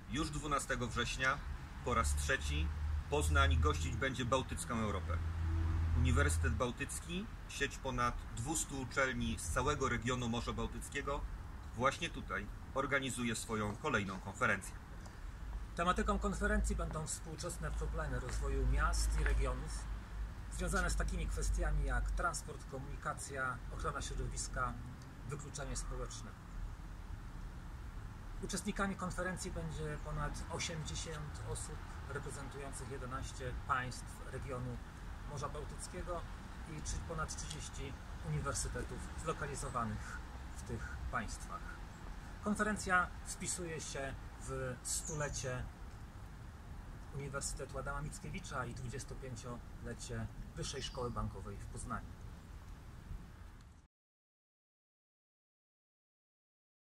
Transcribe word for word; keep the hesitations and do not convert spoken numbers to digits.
Już dwunastego września po raz trzeci Poznań gościć będzie Bałtycką Europę. Uniwersytet Bałtycki, sieć ponad dwustu uczelni z całego regionu Morza Bałtyckiego, właśnie tutaj organizuje swoją kolejną konferencję. Tematyką konferencji będą współczesne problemy rozwoju miast i regionów związane z takimi kwestiami jak transport, komunikacja, ochrona środowiska, wykluczenie społeczne. Uczestnikami konferencji będzie ponad osiemdziesiąt osób reprezentujących jedenaście państw regionu Morza Bałtyckiego i ponad trzydzieści uniwersytetów zlokalizowanych w tych państwach. Konferencja wpisuje się w stulecie Uniwersytetu Adama Mickiewicza i dwudziestopięciolecie Wyższej Szkoły Bankowej w Poznaniu.